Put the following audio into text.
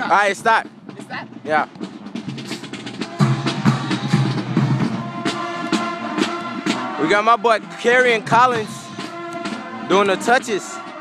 stop. Alright, stop. It's that? Yeah. We got my boy Kerry and Collins doing the touches.